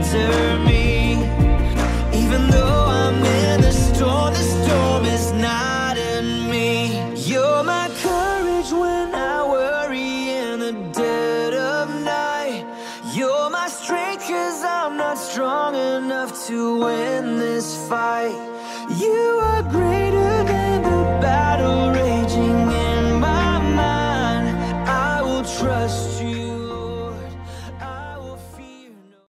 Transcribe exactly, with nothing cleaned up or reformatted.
shelter me. Even though I'm in the storm, the storm is not in me. You're my courage when I worry in the dead of night. You're my strength 'cause I'm not strong enough to win this fight. You